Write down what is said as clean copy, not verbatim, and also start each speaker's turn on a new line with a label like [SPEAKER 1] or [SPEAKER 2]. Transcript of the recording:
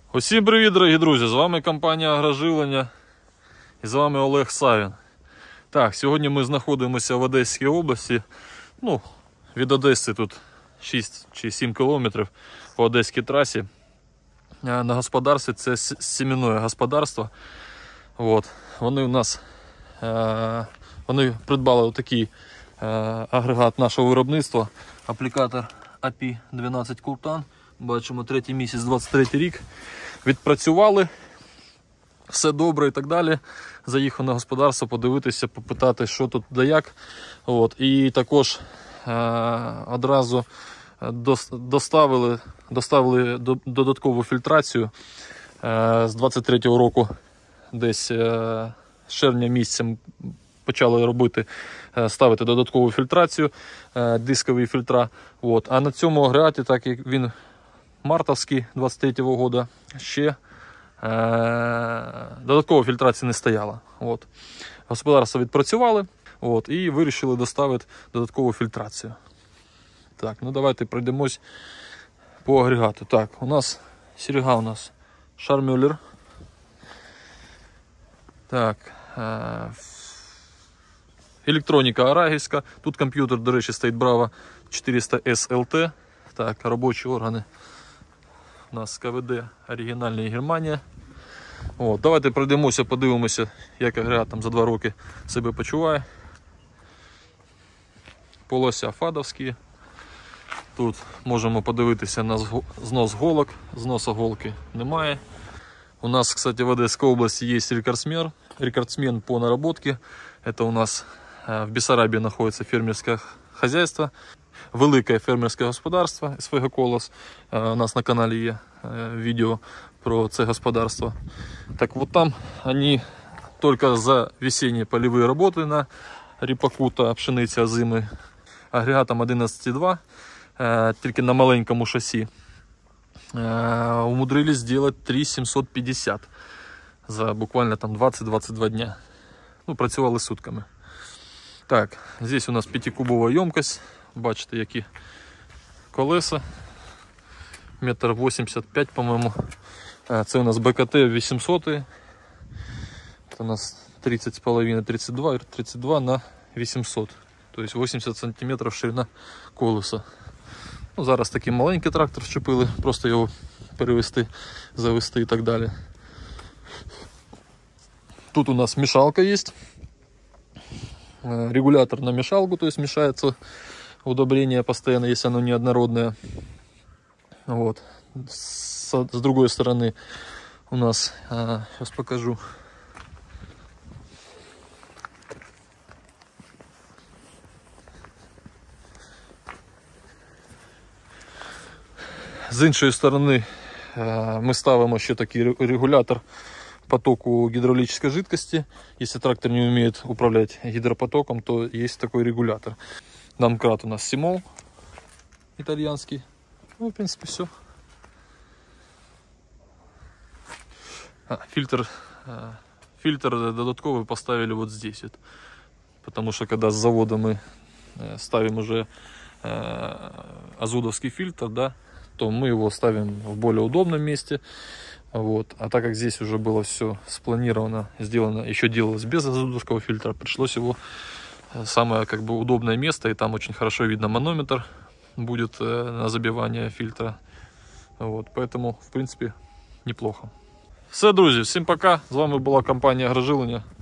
[SPEAKER 1] Усім привіт, дорогі друзі! З вами компанія Агроживлення і з вами Олег Савін. Так, сьогодні ми знаходимося в Одеській області. Від Одеси тут 6 чи 7 кілометрів по Одеській трасі. На господарстві це сімейне господарство. Вони у нас придбали отакий агрегат нашого виробництва. Аплікатор API-12 Куртан. Бачимо, 3-й місяць, 23-й рік. Відпрацювали, все добре і так далі. Заїхав на господарство подивитися, попитати, що тут да як. І також одразу доставили додаткову фільтрацію з 23-го року. Десь з червня місяця почали ставити додаткову фільтрацію, дискові фільтра. А на цьому агрегаті, так як він мартовський 23-го року, ще додаткова фільтрація не стояла. Господарство відпрацювали і вирішили доставити додаткову фільтрацію. Так, давайте пройдемось по агрегату. Так, у нас серега Шармюллер. Так, електроніка арагівська. Тут комп'ютер, до речі, стоїть Bravo 400 SLT. Так, робочі органи у нас КВД оригінальна Германія. Давайте пройдемося, подивимося, як агрегат там за 2 роки себе почуває. Полося фадовські. Тут можемо подивитися на знос голок. Зноса голки немає. У нас, кстати, в Одесской области есть рекордсмен по наработке. Это у нас в Бессарабии находится фермерское хозяйство. Велике фермерське господарство СФГ Колос. У нас на каналі є відео про це господарство. Так там они только за весенние полевые работы на ріпаку та пшениці озими агрегатом 11.2, тільки на маленькому шасі, умудрились сделать 3750 за буквально там 20-22 дня. Працювали сутками. Так, здесь у нас 5-кубова ємкость. Бачите, які колеса. 1,85 м, по-моєму. Це у нас БКТ 800. Це у нас 30,5, 32 на 800. Тобто 80 см ширина колеса. Зараз такий маленький трактор вчепили, просто його перевести, завести і так далі. Тут у нас мешалка есть. Регулятор на мешалку, то есть мешается удобрение постоянно, если оно неоднородное. С другой стороны у нас, сейчас покажу, з іншої сторони ми ставимо ще такий регулятор потоку гидравлической жидкости. Если трактор не умеет управлять гидропотоком, то есть такой регулятор. Домкрат у нас Симол итальянский. В принципе, все. Фильтр додатковый поставили вот здесь. Потому что когда с завода мы ставим уже азудовский фильтр, да, то мы его ставим в более удобном месте. А так как здесь уже было все спланировано, сделано, еще делалось без азудовского фильтра, пришлось его самое удобное место, и там очень хорошо видно манометр будет на забивание фильтра. Поэтому, в принципе, неплохо. Все, друзі, всім пока. З вами була компанія Агроживлення.